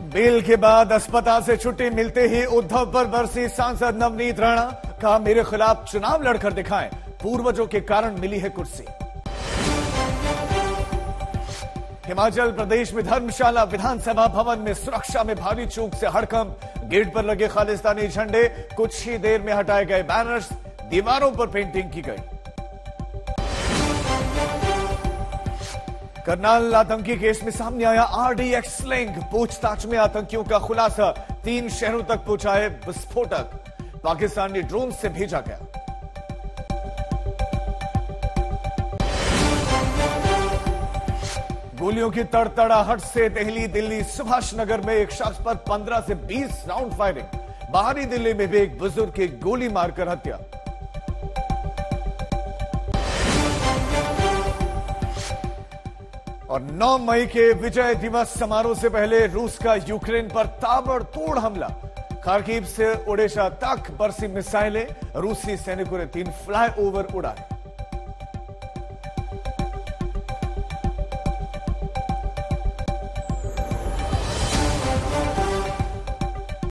Bell के बाद अस्पताल से छुट्टी मिलते ही उद्धव पर बरसी सांसद नवनीत राणा। कहा मेरे खिलाफ चुनाव लड़कर दिखाएं, पूर्वजों के कारण मिली है कुर्सी। हिमाचल प्रदेश में धर्मशाला विधानसभा भवन में सुरक्षा में भारी चूक से हड़कंप। गेट पर लगे खालिस्तानी झंडे कुछ ही देर में हटाए गए। बैनर्स, दीवारों पर पेंटिंग की गई। करनाल आतंकी केस में सामने आया RDX स्लिंग। पूछताछ में आतंकियों का खुलासा। 3 शहरों तक पहुंचाए विस्फोटक। पाकिस्तानी ड्रोन से भेजा गया। गोलियों की तड़तड़ाहट से दहली दिल्ली सुभाष नगर में एक शख्स पर 15 से 20 राउंड फायरिंग। बाहरी दिल्ली में भी एक बुजुर्ग की गोली मारकर हत्या। और 9 मई के विजय दिवस समारोह से पहले रूस का यूक्रेन पर ताबड़तोड़ हमला। खार्किव से ओडेशा तक बरसी मिसाइलें। रूसी सैनिकों ने 3 फ्लाईओवर उड़ाए।